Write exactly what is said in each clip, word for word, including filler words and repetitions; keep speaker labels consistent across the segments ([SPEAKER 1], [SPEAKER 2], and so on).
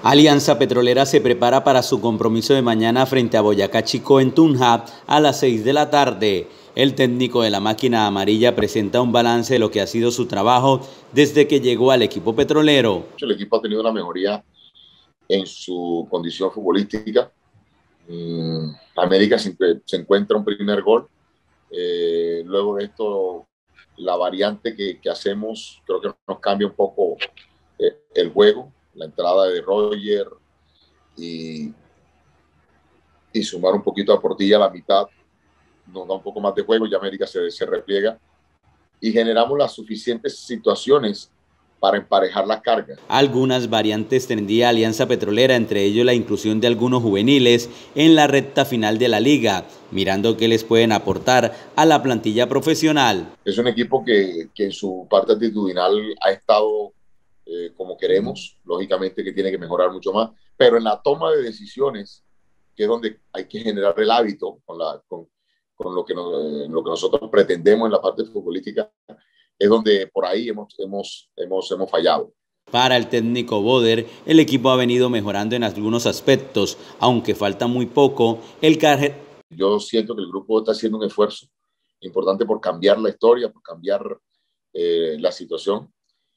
[SPEAKER 1] Alianza Petrolera se prepara para su compromiso de mañana frente a Boyacá Chicó en Tunja a las seis de la tarde. El técnico de la máquina amarilla presenta un balance de lo que ha sido su trabajo desde que llegó al equipo petrolero.
[SPEAKER 2] El equipo ha tenido una mejoría en su condición futbolística. América se encuentra un primer gol. Eh, luego de esto, la variante que, que hacemos creo que nos cambia un poco eh, el juego. La entrada de Roger y, y sumar un poquito a Portilla a la mitad nos da un poco más de juego, ya América se, se repliega y generamos las suficientes situaciones para emparejar la carga.
[SPEAKER 1] Algunas variantes tendría Alianza Petrolera, entre ellos la inclusión de algunos juveniles en la recta final de la liga, mirando qué les pueden aportar a la plantilla profesional.
[SPEAKER 2] Es un equipo que, que en su parte actitudinal ha estado eh, como queremos, lógicamente que tiene que mejorar mucho más, pero en la toma de decisiones, que es donde hay que generar el hábito con, la, con, con lo, que nos, eh, lo que nosotros pretendemos en la parte futbolística, es donde por ahí hemos, hemos, hemos, hemos fallado.
[SPEAKER 1] Para el técnico Boder, el equipo ha venido mejorando en algunos aspectos, aunque falta muy poco. El carje...
[SPEAKER 2] Yo siento que el grupo está haciendo un esfuerzo importante por cambiar la historia, por cambiar eh, la situación,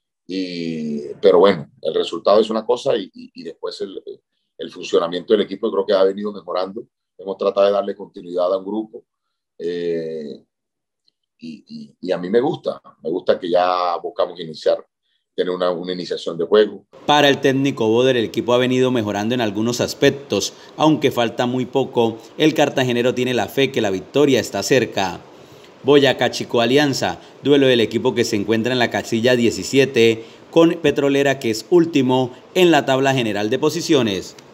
[SPEAKER 2] y, pero bueno, el resultado es una cosa y, y, y después el, el funcionamiento del equipo creo que ha venido mejorando. Hemos tratado de darle continuidad a un grupo. Eh, Y, y, y a mí me gusta, me gusta que ya buscamos iniciar, tener una, una iniciación de juego.
[SPEAKER 1] Para el técnico Boder, el equipo ha venido mejorando en algunos aspectos, aunque falta muy poco. El cartagenero tiene la fe que la victoria está cerca. Boyacá Chicó Alianza, duelo del equipo que se encuentra en la casilla diecisiete con Petrolera, que es último en la tabla general de posiciones.